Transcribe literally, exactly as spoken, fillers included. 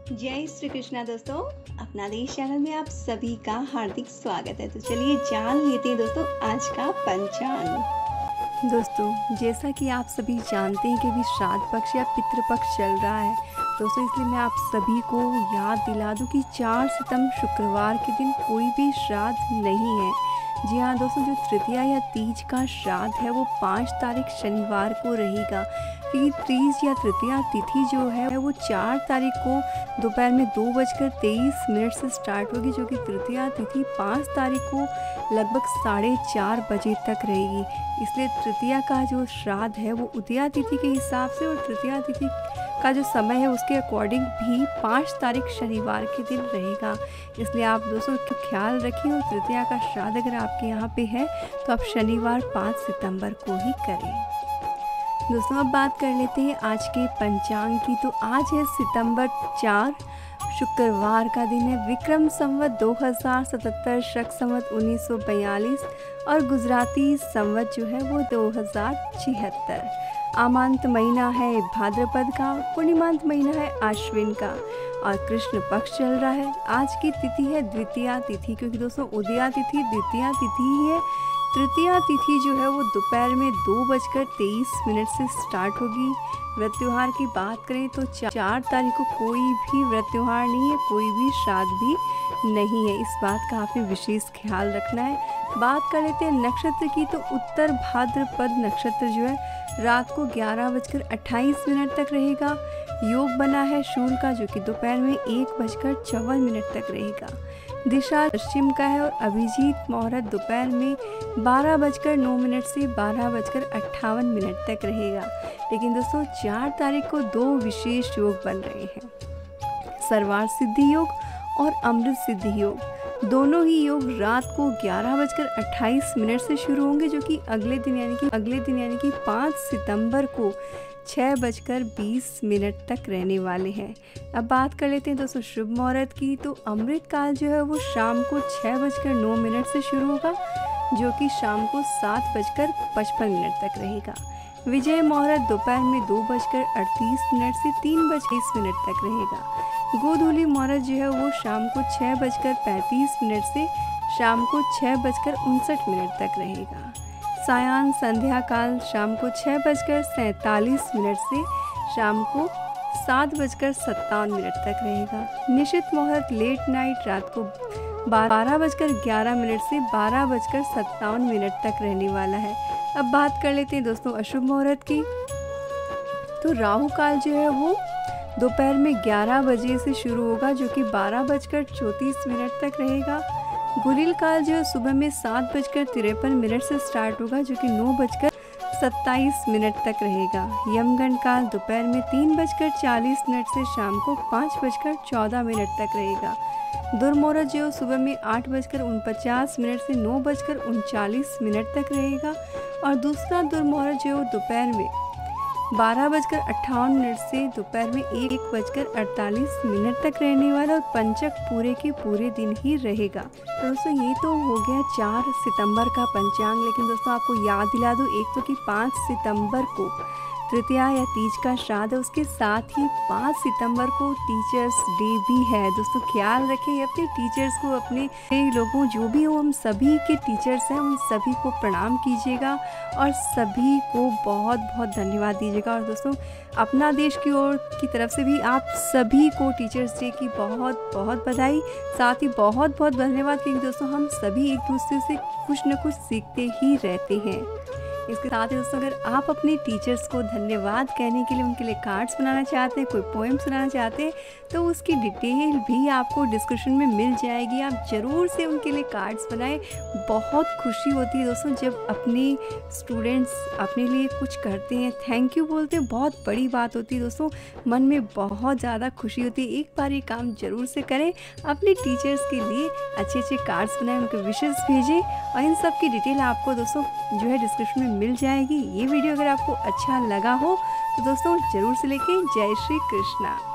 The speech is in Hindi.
जय श्री कृष्णा दोस्तों। अपना देश चैनल में आप सभी का हार्दिक स्वागत है। तो चलिए जान लेते हैं दोस्तों आज का पंचांग। दोस्तों जैसा कि आप सभी जानते हैं कि अभी श्राद्ध पक्ष या पितृपक्ष चल रहा है दोस्तों, इसलिए मैं आप सभी को याद दिला दूं कि चार सितंबर शुक्रवार के दिन कोई भी श्राद्ध नहीं है। जी हाँ दोस्तों, जो तृतीया या तीज का श्राद्ध है वो पाँच तारीख शनिवार को रहेगा, क्योंकि तीज या तृतीया तिथि जो है वो चार तारीख को दोपहर में दो बजकर तेईस मिनट से स्टार्ट होगी, जो कि तृतीया तिथि पाँच तारीख को लगभग साढ़े चार बजे तक रहेगी। इसलिए तृतीया का जो श्राद्ध है वो उदया तिथि के हिसाब से और तृतीया तिथि का जो समय है उसके अकॉर्डिंग भी पाँच तारीख शनिवार के दिन रहेगा। इसलिए आप दोस्तों ख्याल रखिए और तृतीया का श्राद्ध अगर आपके यहाँ पे है तो आप शनिवार पाँच सितंबर को ही करें। दोस्तों अब बात कर लेते हैं आज के पंचांग की। तो आज है सितंबर चार, शुक्रवार का दिन है। विक्रम संवत दो हज़ार सतहत्तर, शक संवत उन्नीस सौ बयालीस और गुजराती संवत जो है वो दो हज़ार छिहत्तर। आमांत महीना है भाद्रपद का, पूर्णिमांत महीना है आश्विन का और कृष्ण पक्ष चल रहा है। आज की तिथि है द्वितीया तिथि, क्योंकि दोस्तों उदया तिथि द्वितीया तिथि ही है। तृतीया तिथि जो है वो दोपहर में दो बजकर तेईस मिनट से स्टार्ट होगी। व्रत त्यौहार की बात करें तो चार तारीख को कोई भी व्रत त्यौहार नहीं है, कोई भी श्राद्ध भी नहीं है। इस बात का आपने विशेष ख्याल रखना है। बात कर लेते हैं नक्षत्र की, तो उत्तर भाद्रपद नक्षत्र जो है रात को ग्यारह बजकर अट्ठाईस मिनट तक रहेगा। योग बना है शूल का, जो कि दोपहर में एक बजकर चौवन मिनट तक रहेगा। दिशा पश्चिम का है और अभिजीत मुहूर्त दोपहर में बारह बजकर नौ मिनट से बारह बजकर अट्ठावन मिनट तक रहेगा। लेकिन दोस्तों चार तारीख को दो विशेष योग बन रहे हैं, सर्वार्थ सिद्धि योग और अमृत सिद्धि योग। दोनों ही योग रात को ग्यारह बजकर अट्ठाईस मिनट से शुरू होंगे, जो कि अगले दिन यानी कि अगले दिन यानी कि पाँच सितंबर को छः बजकर बीस मिनट तक रहने वाले हैं। अब बात कर लेते हैं दोस्तों शुभ मुहूर्त की। तो अमृत काल जो है वो शाम को छः बजकर नौ मिनट से शुरू होगा, जो कि शाम को सात बजकर पचपन मिनट तक रहेगा। विजय मुहूर्त दोपहर में दो बजकर अड़तीस मिनट से तीन बज बीस मिनट तक रहेगा। गोधूली मुहूर्त जो है वो शाम को छः बजकर पैंतीस मिनट से शाम को छः बजकर उनसठ मिनट तक रहेगा। सायान संध्या काल शाम को छः बजकर सैंतालीस मिनट से शाम को सात बजकर सत्तावन मिनट तक रहेगा। निश्चित मुहूर्त लेट नाइट रात को बारह बजकर ग्यारह मिनट से बारह बजकर सत्तावन मिनट तक रहने वाला है। अब बात कर लेते हैं दोस्तों अशुभ मुहूर्त की। तो राहु काल जो है वो दोपहर में ग्यारह बजे से शुरू होगा, जो कि बारह बजकर चौंतीस मिनट तक रहेगा। गुलिल काल जो है सुबह में सात बजकर तिरपन मिनट से स्टार्ट होगा, जो कि नौ बजकर सत्ताईस मिनट तक रहेगा। यमगंड काल दोपहर में तीन बजकर चालीस मिनट से शाम को पाँच बजकर चौदह मिनट तक रहेगा। दुर्मुहूर्त जो सुबह में आठ बजकर उनपचास मिनट से नौ बजकर उनचालीस मिनट तक रहेगा और दूसरा दुर्मुहूर्त जो दोपहर में बारह बजकर अट्ठावन मिनट से दोपहर में एक बजकर अड़तालीस मिनट तक रहने वाला और पंचक पूरे के पूरे दिन ही रहेगा। तो दोस्तों ये तो हो गया चार सितंबर का पंचांग। लेकिन दोस्तों आपको याद दिला दूँ एक तो कि पाँच सितंबर को तृतीया या तीज का श्राद्ध है, उसके साथ ही पाँच सितंबर को टीचर्स डे भी है। दोस्तों ख्याल रखें अपने टीचर्स को, अपने लोगों जो भी हो हम सभी के टीचर्स हैं उन सभी को प्रणाम कीजिएगा और सभी को बहुत बहुत धन्यवाद दीजिएगा। और दोस्तों अपना देश की ओर की तरफ से भी आप सभी को टीचर्स डे की बहुत बहुत बधाई, साथ ही बहुत बहुत धन्यवाद, क्योंकि दोस्तों हम सभी एक दूसरे से कुछ न कुछ सीखते ही रहते हैं। इसके साथ ही दोस्तों अगर आप अपने टीचर्स को धन्यवाद कहने के लिए उनके लिए कार्ड्स बनाना चाहते हैं, कोई पोएम सुनाना चाहते हैं, तो उसकी डिटेल भी आपको डिस्क्रिप्शन में मिल जाएगी। आप ज़रूर से उनके लिए कार्ड्स बनाएं। बहुत खुशी होती है दोस्तों जब अपने स्टूडेंट्स अपने लिए कुछ करते हैं, थैंक यू बोलते हैं, बहुत बड़ी बात होती है दोस्तों, मन में बहुत ज़्यादा खुशी होती है। एक बार ये काम ज़रूर से करें, अपने टीचर्स के लिए अच्छे अच्छे कार्ड्स बनाएं, उनको विशेस भेजें और इन सब की डिटेल आपको दोस्तों जो है डिस्क्रिप्शन में मिल जाएगी। ये वीडियो अगर आपको अच्छा लगा हो तो दोस्तों ज़रूर से लेके जय श्री कृष्णा।